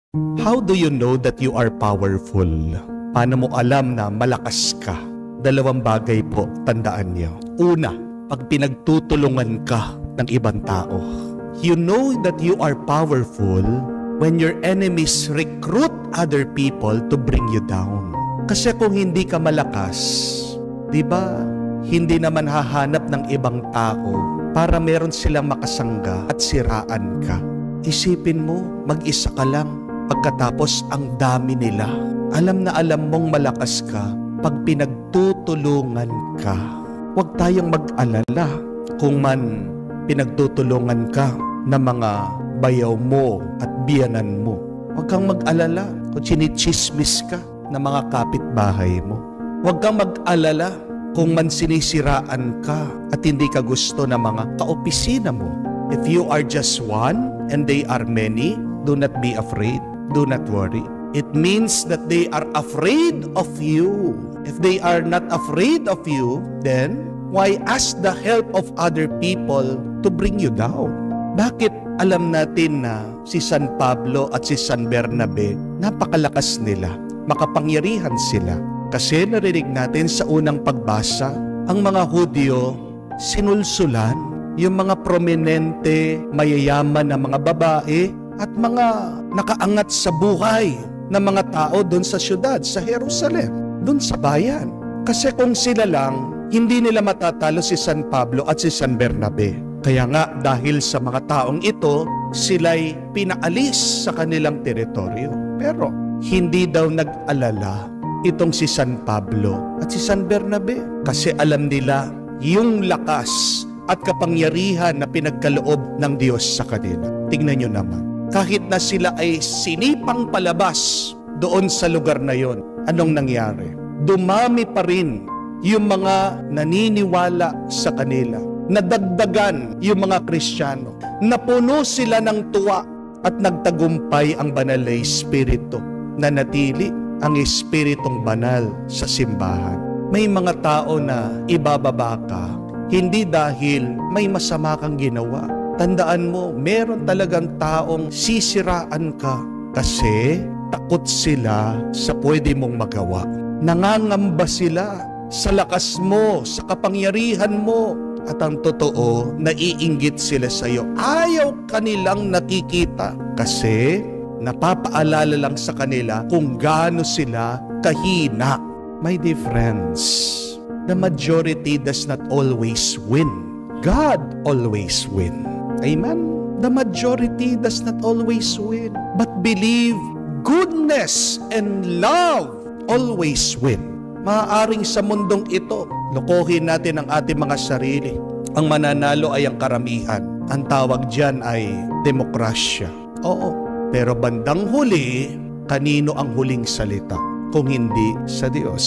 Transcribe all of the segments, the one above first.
How do you know that you are powerful? Paano mo alam na malakas ka? Dalawang bagay po, tandaan niyo. Una, pag pinagtutulungan ka ng ibang tao. You know that you are powerful when your enemies recruit other people to bring you down. Kasi kung hindi ka malakas, di ba, hindi naman hahanap ng ibang tao para meron silang makasangga at siraan ka. Isipin mo, mag-isa ka lang. Pagkatapos ang dami nila. Alam na alam mong malakas ka pag pinagtutulungan ka. Huwag tayong mag-alala kung man pinagtutulungan ka ng mga bayaw mo at biyanan mo. Huwag kang mag-alala kung chinichismis ka ng mga kapitbahay mo. Huwag kang mag-alala kung man sinisiraan ka at hindi ka gusto ng mga kaopisina mo. If you are just one and they are many, do not be afraid. Do not worry. It means that they are afraid of you. If they are not afraid of you, then why ask the help of other people to bring you down? Bakit alam natin na si San Pablo at si San Bernabe, napakalakas nila, makapangyarihan sila? Kasi narinig natin sa unang pagbasa, ang mga Hudyo, sinulsulan yung mga prominente, mayayaman na mga babae at mga nakaangat sa buhay ng mga tao doon sa syudad, sa Jerusalem, doon sa bayan. Kasi kung sila lang, hindi nila matatalo si San Pablo at si San Bernabe. Kaya nga, dahil sa mga taong ito, sila'y pinaalis sa kanilang teritoryo. Pero hindi daw nag-alala itong si San Pablo at si San Bernabe. Kasi alam nila yung lakas at kapangyarihan na pinagkaloob ng Diyos sa kanila. Tingnan nyo naman. Kahit na sila ay sinipang palabas doon sa lugar na yon, anong nangyari? Dumami pa rin yung mga naniniwala sa kanila. Nadagdagan yung mga Kristiyano. Napuno sila ng tuwa at nagtagumpay ang banal na Espiritu. Nanatili ang Espiritong banal sa simbahan. May mga tao na ibababa ka, hindi dahil may masama kang ginawa. Tandaan mo, meron talagang taong sisiraan ka kasi takot sila sa pwede mong magawa. Nangangamba sila sa lakas mo, sa kapangyarihan mo. At ang totoo, naiinggit sila sa iyo. Ayaw kanilang nakikita kasi napapaalala lang sa kanila kung gaano sila kahina. My dear friends, the majority does not always win. God always win. Amen? The majority does not always win. But believe, goodness and love always win. Maaaring sa mundong ito, lokohin natin ang ating mga sarili. Ang mananalo ay ang karamihan. Ang tawag dyan ay demokrasya. Oo, pero bandang huli, kanino ang huling salita? Kung hindi sa Diyos.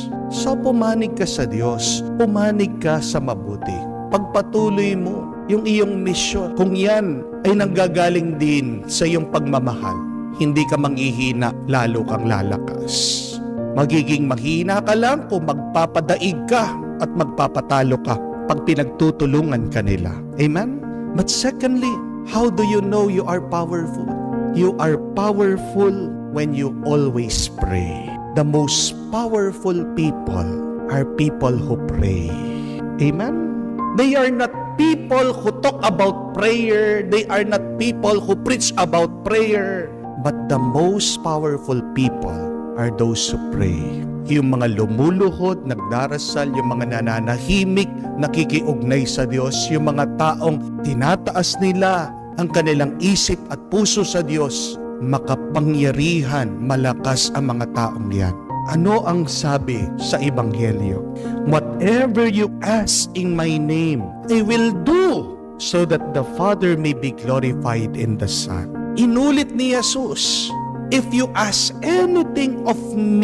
So pumanig ka sa Diyos, pumanig ka sa mabuti. Pagpatuloy mo yung iyong misyon. Kung yan ay nanggagaling din sa iyong pagmamahal, hindi ka manghihina, lalo kang lalakas. Magiging mahina ka lang kung magpapadaig ka at magpapatalo ka pag pinagtutulungan ka nila. Amen? But secondly, how do you know you are powerful? You are powerful when you always pray. The most powerful people are people who pray. Amen? They are not people who talk about prayer. They are not people who preach about prayer. But the most powerful people are those who pray. Yung mga lumuluhod, nagdarasal, yung mga nananahimik, nakikiugnay sa Diyos, yung mga taong tinataas nila ang kanilang isip at puso sa Diyos, makapangyarihan, malakas ang mga taong yan. Ano ang sabi sa Ebanghelyo? Whatever you ask in my name, I will do so that the Father may be glorified in the Son. Inulit ni Jesus, if you ask anything of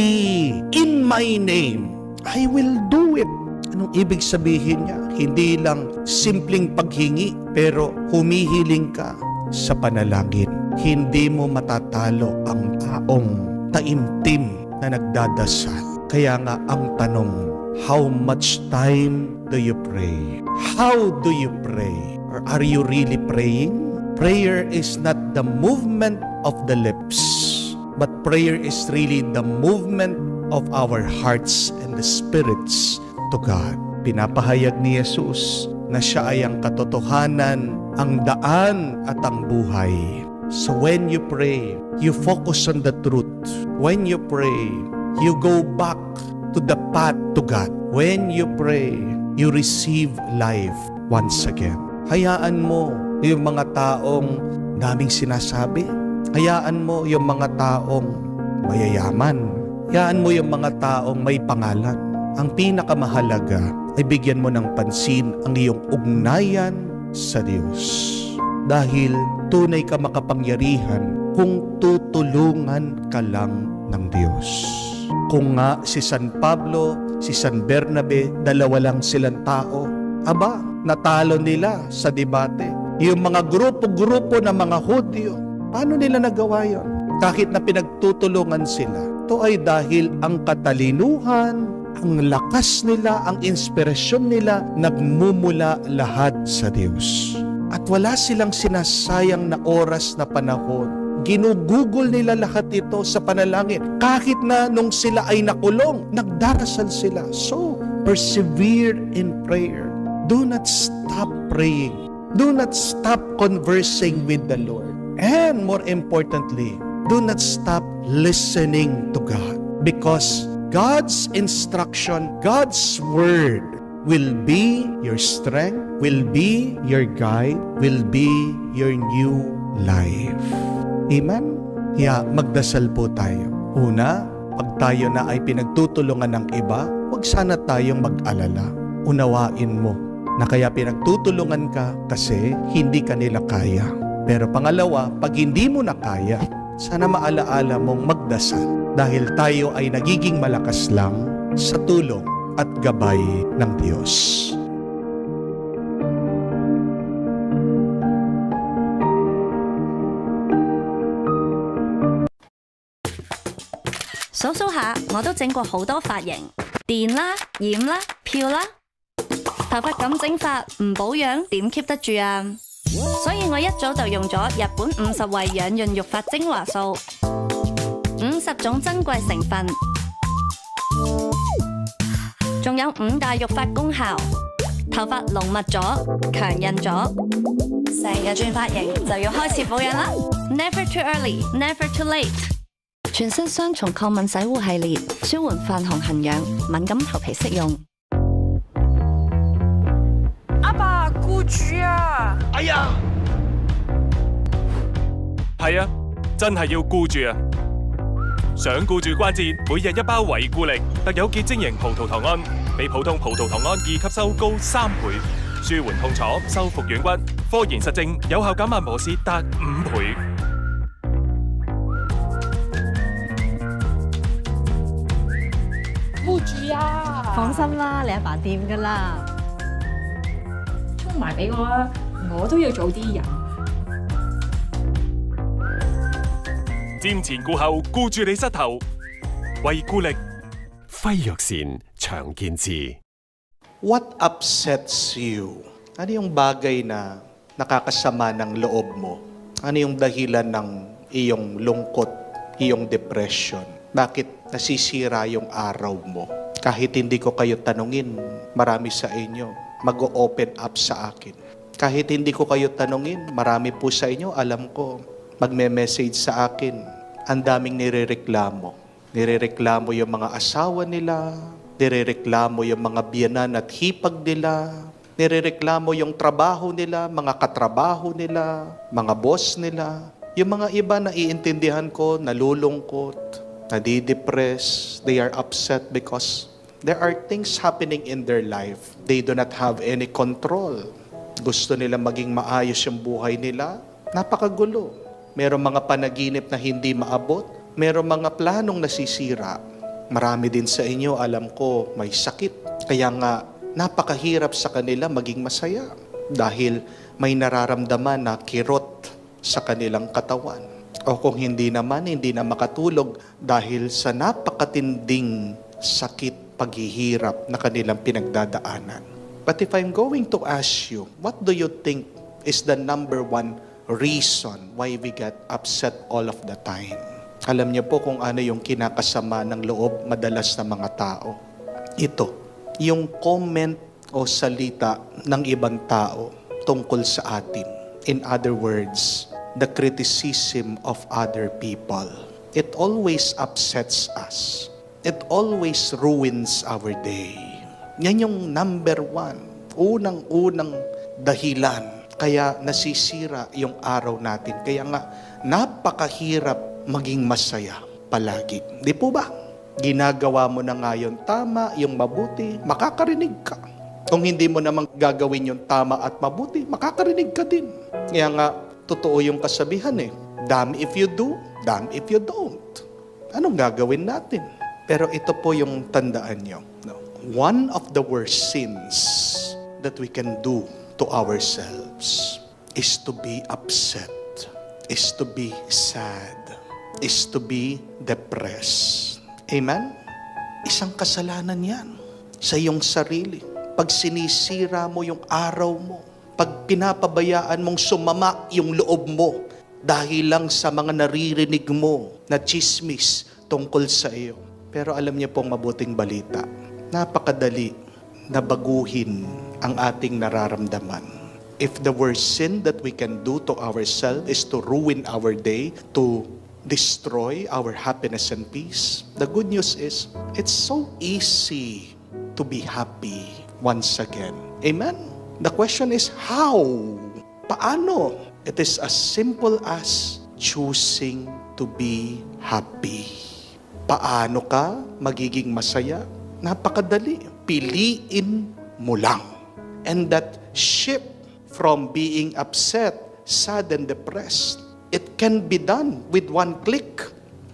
me in my name, I will do it. Anong ibig sabihin niya? Hindi lang simpleng paghingi, pero humihiling ka sa panalangin. Hindi mo matatalo ang taong taimtim na nagdadasal. Kaya nga ang tanong, how much time do you pray? How do you pray? Or are you really praying? Prayer is not the movement of the lips. But prayer is really the movement of our hearts and the spirits to God. Pinapahayag ni Jesus na siya ay ang katotohanan, ang daan at ang buhay. So when you pray, you focus on the truth. When you pray, you go back to the path to God. When you pray, you receive life once again. Hayaan mo yung mga taong daming sinasabi. Hayaan mo yung mga taong mayayaman. Hayaan mo yung mga taong may pangalan. Ang pinakamahalaga ay bigyan mo ng pansin ang iyong ugnayan sa Diyos. Dahil tunay ka makapangyarihan kung tutulungan ka lang ng Diyos. Kung nga si San Pablo, si San Bernabe, dalawa lang silang tao, aba, natalo nila sa debate. Yung mga grupo-grupo ng mga Hudyo, paano nila nagawa yun? Kahit na pinagtutulungan sila. Ito ay dahil ang katalinuhan, ang lakas nila, ang inspirasyon nila, nagmumula lahat sa Diyos. At wala silang sinasayang na oras na panahon. Ginugugol nila lahat ito sa panalangin. Kahit na nung sila ay nakulong, nagdarasal sila. So, persevere in prayer. Do not stop praying. Do not stop conversing with the Lord. And more importantly, do not stop listening to God. Because God's instruction, God's word will be your strength, will be your guide, will be your new life. Amen? Kaya magdasal po tayo. Una, pag tayo na ay pinagtutulungan ng iba, huwag sana tayong mag-alala. Unawain mo na kaya pinagtutulungan ka kasi hindi ka nila kaya. Pero pangalawa, pag hindi mo na kaya, sana maalaala mong magdasal dahil tayo ay nagiging malakas lang sa tulong at gabay ng Diyos. 數下，我都整過好多髮型，電啦、染啦、漂啦，頭髮咁整法唔保養點 keep 得住啊？所以我一早就用咗日本50位養潤育髮精華素，50種珍貴成分，仲有5大育髮功效，頭髮濃密咗、強韌咗，成日轉髮型就要開始保養啦 ！Never too early, never too late。全身雙重抗敏洗護系列，舒緩泛紅痕癢，敏感頭皮適用。 阿爸，顧住啊！ 哎呀，係啊，真係要顧住啊！想顧住關節，每日1包維固力，特有結晶型葡萄糖胺，比普通葡萄糖胺2吸收高3倍，舒緩痛楚，修復軟骨。科研實證有效減慢磨蝕達5倍。 顧住啊！ 放心啦，你阿爸掂㗎啦。 沖埋俾我啊！我都要早啲飲。 瞻前顧後，顧住你膝頭，維固力。輝藥膳長健治。 What upsets you? Ano yung bagay na nakakasama ng loob mo? Ano yung dahilan ng iyong lungkot, iyong depression? Bakit nasisira yung araw mo? Kahit hindi ko kayo tanungin, marami sa inyo mag-open up sa akin. Kahit hindi ko kayo tanungin, marami po sa inyo, alam ko, magme-message sa akin. Ang daming nirereklamo. Nirereklamo yung mga asawa nila, nirereklamo yung mga biyanan at hipag nila, nirereklamo yung trabaho nila, mga katrabaho nila, mga boss nila. Yung mga iba na iintindihan ko, nalulungkot, nadidepress, they are upset because there are things happening in their life. They do not have any control. Gusto nila maging maayos yung buhay nila. Napakagulo. Merong mga panaginip na hindi maabot. Merong mga planong nasisira. Marami din sa inyo, alam ko, may sakit. Kaya nga, napakahirap sa kanila maging masaya. Dahil may nararamdaman na kirot sa kanilang katawan. O kung hindi naman, hindi na makatulog dahil sa napakatinding sakit, paghihirap na kanilang pinagdadaanan. But if I'm going to ask you, what do you think is the number one reason why we get upset all of the time? Alam niyo po kung ano yung kinakasama ng loob madalas ng mga tao. Ito, yung comment o salita ng ibang tao tungkol sa atin. In other words, the criticism of other people. It always upsets us. It always ruins our day. Yan yung number one, unang-unang dahilan kaya nasisira yung araw natin. Kaya nga, napakahirap maging masaya palagi. Di po ba? Ginagawa mo na nga yung tama, yung mabuti, makakarinig ka. Kung hindi mo naman gagawin yung tama at mabuti, makakarinig ka din. Kaya nga, totoo yung kasabihan damn if you do, damn if you don't. Anong gagawin natin? Pero ito po yung tandaan nyo. No? One of the worst sins that we can do to ourselves is to be upset, is to be sad, is to be depressed. Amen? Isang kasalanan yan sa iyong sarili. Pag sinisira mo yung araw mo, pag pinapabayaan mong sumama yung loob mo dahil lang sa mga naririnig mo na chismis tungkol sa iyo. Pero alam niyo pong mabuting balita, napakadali na baguhin ang ating nararamdaman. If the worst sin that we can do to ourselves is to ruin our day, to destroy our happiness and peace, the good news is, it's so easy to be happy once again. Amen? The question is, how? Paano? It is as simple as choosing to be happy. Paano ka magiging masaya? Napakadali. Piliin mo lang. And that shift from being upset, sad, and depressed, it can be done with one click.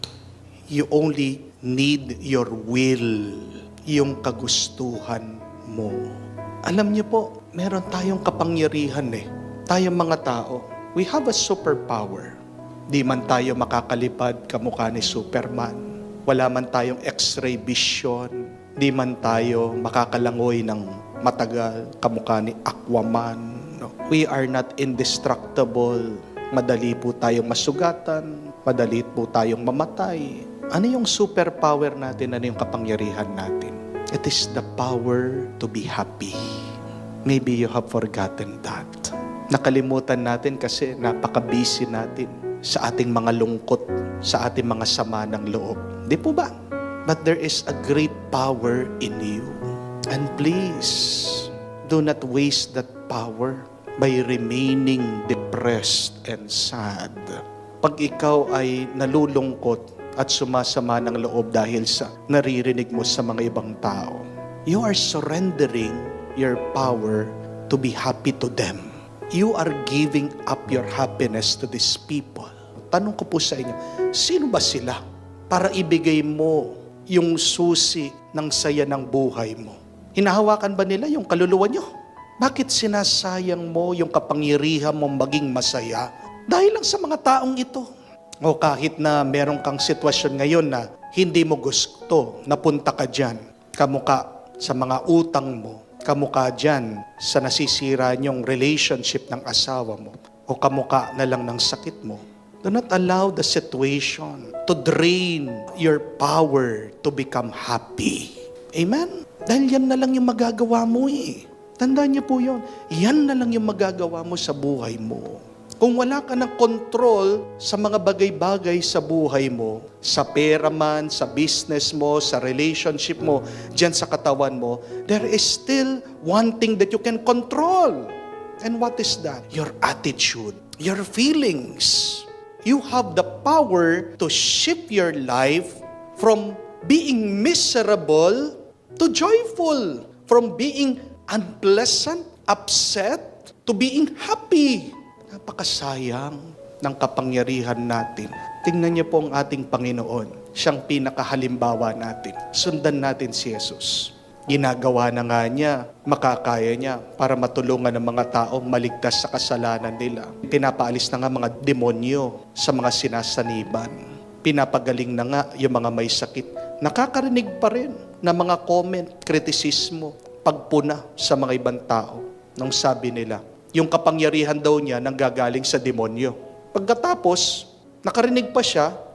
You only need your will, yung kagustuhan mo. Alam niyo po, meron tayong kapangyarihan Tayong mga tao, we have a superpower. Di man tayo makakalipad kamukha ni Superman. Wala man tayong x-ray vision. Di man tayo makakalangoy ng matagal kamukha ni Aquaman. No? We are not indestructible. Madali po tayong masugatan. Madali po tayong mamatay. Ano yung superpower natin? Ano yung kapangyarihan natin? It is the power to be happy. Maybe you have forgotten that. Nakalimutan natin kasi napaka-busy natin sa ating mga lungkot, sa ating mga sama ng loob. Di po ba? But there is a great power in you. And please, do not waste that power by remaining depressed and sad. Pag ikaw ay nalulungkot at sumasama ng loob dahil sa naririnig mo sa mga ibang tao, you are surrendering your power to be happy to them. You are giving up your happiness to these people. Tanong ko po sa inyo, sino ba sila para ibigay mo yung susi ng saya ng buhay mo? Hinahawakan ba nila yung kaluluwa nyo? Bakit sinasayang mo yung kapangyarihan mong maging masaya? Dahil lang sa mga taong ito. O kahit na meron kang sitwasyon ngayon na hindi mo gusto, napunta ka dyan, kamuka sa mga utang mo, kamuka dyan sa nasisira niyong relationship ng asawa mo, o kamuka na lang ng sakit mo. Do not allow the situation to drain your power to become happy. Amen? Dahil yan na lang yung magagawa mo Tandaan niyo po yun. Yan na lang yung magagawa mo sa buhay mo. Kung wala ka ng control sa mga bagay-bagay sa buhay mo, sa pera man, sa business mo, sa relationship mo, dyan sa katawan mo, there is still one thing that you can control. And what is that? Your attitude, your feelings. You have the power to shift your life from being miserable to joyful, from being unpleasant, upset, to being happy. Napakasayang ng kapangyarihan natin. Tingnan niyo po ang ating Panginoon. Siyang pinakahalimbawa natin. Sundan natin si Jesus. Ginagawa na nga niya, makakaya niya para matulungan ng mga taong maligtas sa kasalanan nila. Pinapaalis na nga mga demonyo sa mga sinasaniban. Pinapagaling na nga yung mga may sakit. Nakakarinig pa rin ng mga comment, kritisismo, pagpuna sa mga ibang tao. Nung sabi nila, yung kapangyarihan daw niya nanggagaling sa demonyo. Pagkatapos, nakarinig pa siya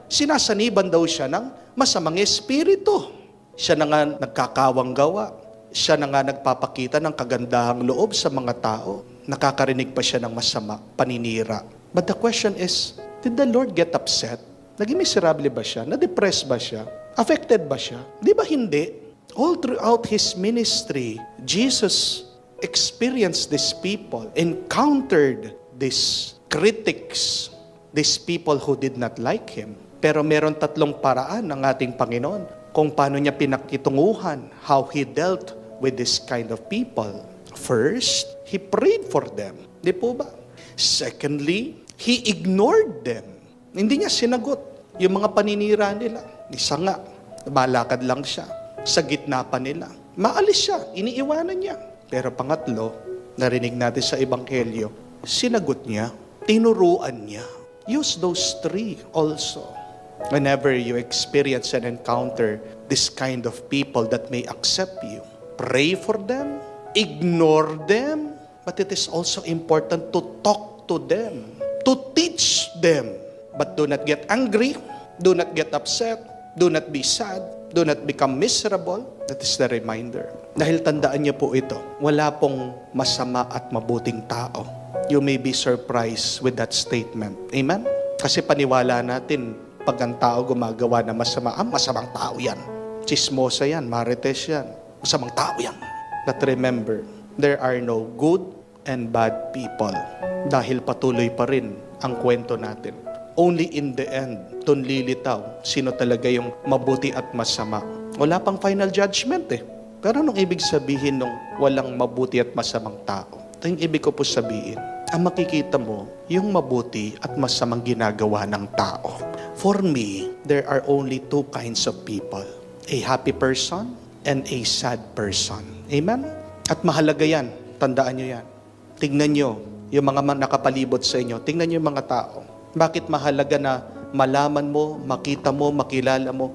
Sinasaniban daw siya ng masamang espiritu. Siya na nga nagkakawang gawa. Siya na nga nagpapakita ng kagandahang loob sa mga tao. Nakakarinig pa siya ng masama, paninira. But the question is, did the Lord get upset? Naging miserable ba siya? Na-depress ba siya? Affected ba siya? Di ba hindi? All throughout His ministry, Jesus experienced these people, encountered these critics, these people who did not like Him. Pero meron tatlong paraan ng ating Panginoon kung paano niya pinakitunguhan, how He dealt with this kind of people. First, He prayed for them. Di po ba? Secondly, He ignored them. Hindi niya sinagot yung mga paninira nila. Isa nga, malakad lang siya. Sa gitna pa nila. Maalis siya, iniiwanan niya. Pero pangatlo, narinig natin sa Ebanghelyo, sinagot niya, tinuruan niya. Use those three also. Whenever you experience and encounter this kind of people that may accept you, pray for them, ignore them, but it is also important to talk to them, to teach them. But do not get angry, do not get upset, do not be sad, do not become miserable. That is the reminder. Dahil tandaan niyo po ito, wala pong masama at mabuting tao. You may be surprised with that statement. Amen? Kasi paniwala natin, pag ang tao gumagawa na masama, masamang tao yan. Chismosa yan, marites yan. Masamang tao yan. But remember, there are no good and bad people. Dahil patuloy pa rin ang kwento natin. Only in the end, dun lilitaw sino talaga yung mabuti at masama. Wala pang final judgment eh. Pero anong ibig sabihin nung walang mabuti at masamang tao? Ito yung ibig ko po sabihin. Ang makikita mo, yung mabuti at masamang ginagawa ng tao. For me, there are only two kinds of people. A happy person and a sad person. Amen? At mahalaga yan. Tandaan nyo yan. Tingnan nyo yung mga nakapalibot sa inyo. Tingnan nyo yung mga tao. Bakit mahalaga na malaman mo, makita mo, makilala mo,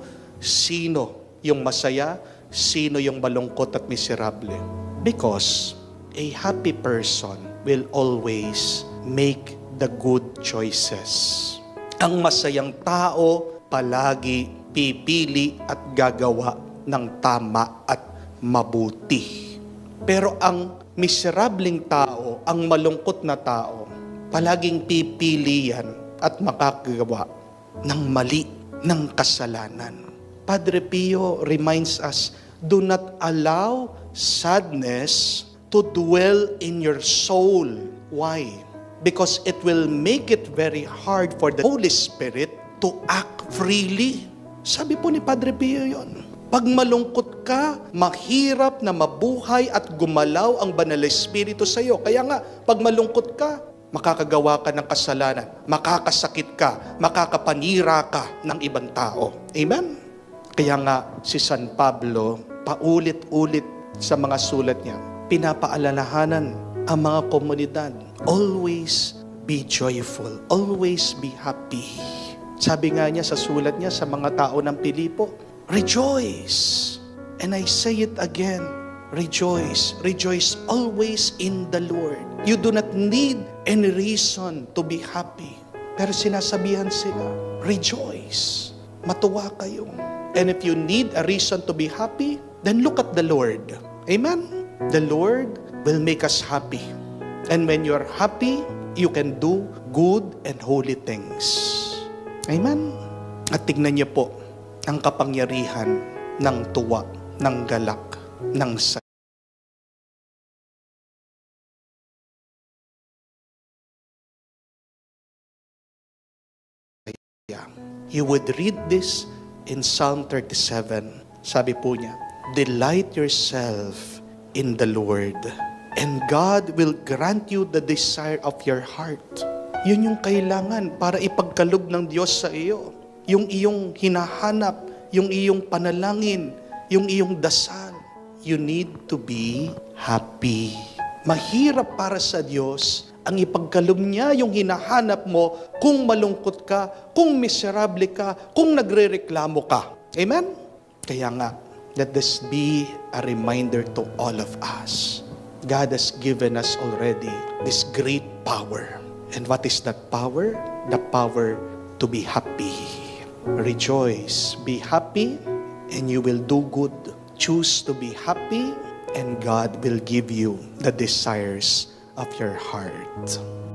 sino yung masaya, sino yung malungkot at miserable? Because a happy person will always make the good choices. Ang masayang tao palagi pipili at gagawa ng tama at mabuti. Pero ang miserableng tao, ang malungkot na tao, palaging pipili yan at makakagawa ng mali, ng kasalanan. Padre Pio reminds us, do not allow sadness to dwell in your soul. Why? Because it will make it very hard for the Holy Spirit to act freely. Sabi po ni Padre Pio yun. Pag malungkot ka, mahirap na mabuhay at gumalaw ang Banal na Espiritu sa iyo. Kaya nga, pag malungkot ka, makakagawa ka ng kasalanan, makakasakit ka, makakapanira ka ng ibang tao. Amen? Kaya nga, si San Pablo, paulit-ulit sa mga sulat niya, pinapaalalahanan ang mga komunidad, always be joyful, always be happy. Sabi nga niya sa sulat niya sa mga tao ng Pilipo, rejoice. And I say it again, rejoice. Rejoice always in the Lord. You do not need any reason to be happy. Pero sinasabihan sila, rejoice. Matuwa kayo. And if you need a reason to be happy, then look at the Lord. Amen? The Lord will make us happy. And when you're happy, you can do good and holy things. Amen? At tignan niyo po ang kapangyarihan ng tuwa, ng galak, ng saya. You would read this in Psalm 37. Sabi po niya, delight yourself in the Lord, and God will grant you the desire of your heart. Yun yung kailangan para ipagkaloob ng Diyos sa iyo. Yung iyong hinahanap, yung iyong panalangin, yung iyong dasal. You need to be happy. Mahirap para sa Diyos ang ipagkaloob niya yung hinahanap mo kung malungkot ka, kung miserable ka, kung nagrereklamo ka. Amen? Kaya nga, let this be a reminder to all of us. God has given us already this great power. And what is that power? The power to be happy. Rejoice, be happy, and you will do good. Choose to be happy, and God will give you the desires of your heart.